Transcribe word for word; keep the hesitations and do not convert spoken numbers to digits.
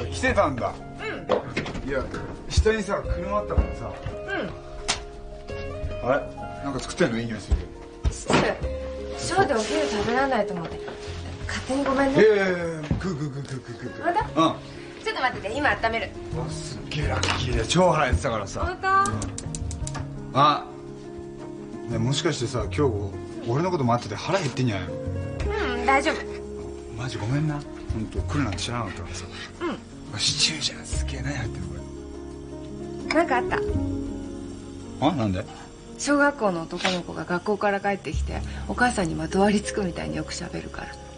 来てたんだ。うん。いや下にさ車あったからさ。うん。あれなんか作ってんの？いい匂いする。 知ってる。ショーでお昼食べられないと思って勝手にごめんね。 いやいやいやグーグーグーグーグーグー。 まだ？ うん。 ちょっと待ってて、今温める。 わすっげえラッキーで超腹減ってたからさ。 本当？ うん、あねもしかしてさ今日俺のこと待ってて腹減ってんじゃないの？ うん大丈夫。 マジごめんな。本当来るなんて知らなかったからさ。うん。シチューじゃんすげえ何入ってるこれ。なんかあった。 あなんで？ 小学校の男の子が学校から帰ってきてお母さんにまとわりつくみたいによく喋るから。